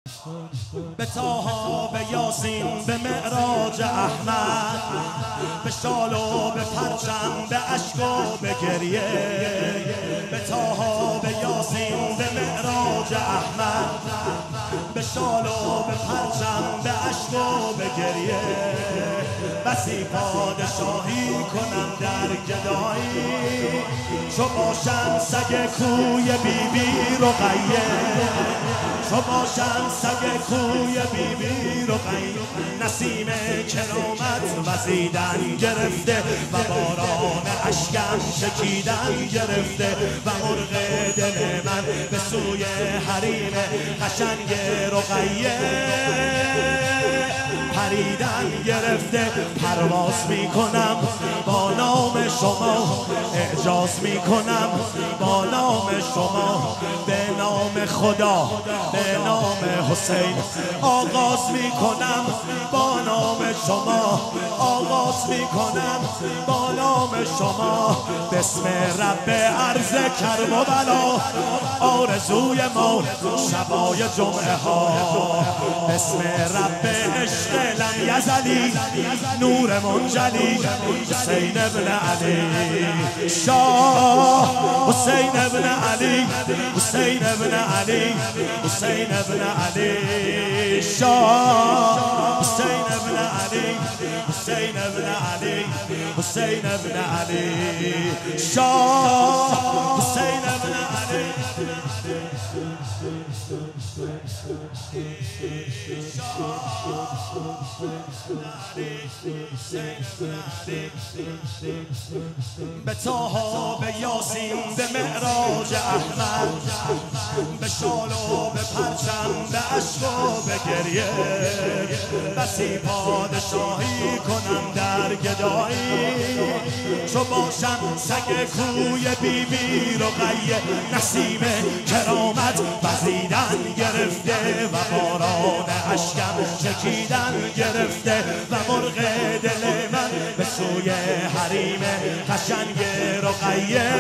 به طه، به یاسین، به معراج احمد، به شال و به پرچم، به اشک و به گریه. به طه، به یاسین، به معراج احمد، به شال و به پرچم، به اشک و به گریه. بسی پادشاهی کنم در گدایی، چو باشم سگ کوی بیبی رقیه. چو باشم سگ کوی بیبی رقیه. نسیم کرامت وزیدن گرفته و باران اشکم چکیدن گرفته و مرغ دل من به سوی حریم قشنگ رقیه پریدن گرفته. پرواز میکنم با نام شما، اعجاز میکنم با نام شما. به نام خدا، به نام حسین آغاز میکنم با نام شما. آغاز میکنم با نام شما. بسم رب عرض کرم و بلا، آرزوی ما شبای جمعه ها. بسم رب عشق لم یزلی، نور منجلی، حسین ابن علی شاه. حسین ابن علی، حسین ابن علی، حسین ابن علی شاه. حسین ابن علی، حسین ابن علی، حسین ابن علی شاه. حسین ابن علی به طه، به یاسین، به معراج احمد، به شال و به پرچم، به اشک و به گریه. بسی پادشاهی کنم در گدایی، چو باشم سگ کوی بیبی رقیه. نسیم کرامت وزیدن گرفته و باران اشکم چکیدن گرفته و مرغ دل من به سوی حریم قشنگ رقیه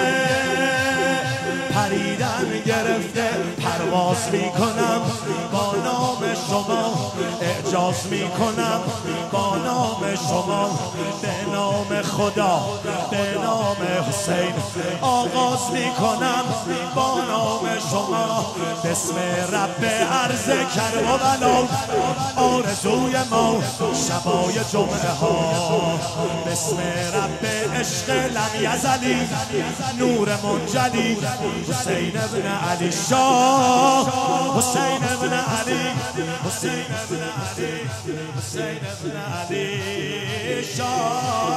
پریدن گرفته. پرواز میکنم با نام شما، اعجاز میکنم با نام شما. به نام خدا، به نام حسین آغاز میکنم با نام شما. بسم رب عرض کرم و بلا، آرزوی ما شبای جمعه ها. بسم رب عشق لم یزلی، نور منجلی، حسین ابن علی شاه. حسین ابن علی، حسین ابن علی، حسین ابن علی شاه.